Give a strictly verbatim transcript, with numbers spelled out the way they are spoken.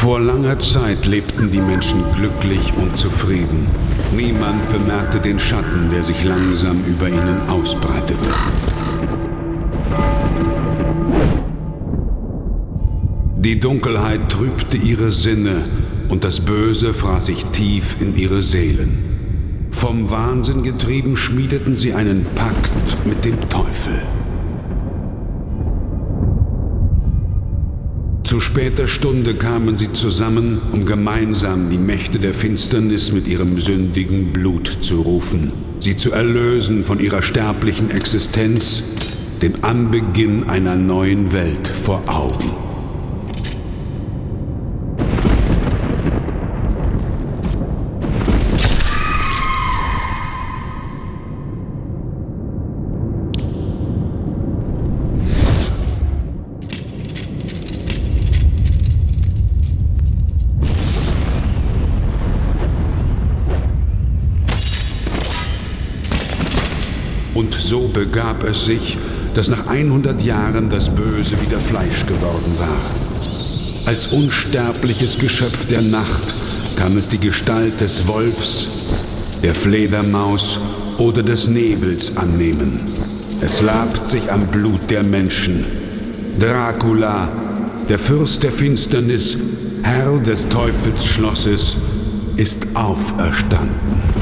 Vor langer Zeit lebten die Menschen glücklich und zufrieden. Niemand bemerkte den Schatten, der sich langsam über ihnen ausbreitete. Die Dunkelheit trübte ihre Sinne und das Böse fraß sich tief in ihre Seelen. Vom Wahnsinn getrieben schmiedeten sie einen Pakt mit dem Teufel. Zu später Stunde kamen sie zusammen, um gemeinsam die Mächte der Finsternis mit ihrem sündigen Blut zu rufen, sie zu erlösen von ihrer sterblichen Existenz, den Anbeginn einer neuen Welt vor Augen. Und so begab es sich, dass nach hundert Jahren das Böse wieder Fleisch geworden war. Als unsterbliches Geschöpf der Nacht kann es die Gestalt des Wolfs, der Fledermaus oder des Nebels annehmen. Es labt sich am Blut der Menschen. Dracula, der Fürst der Finsternis, Herr des Teufelsschlosses, ist auferstanden.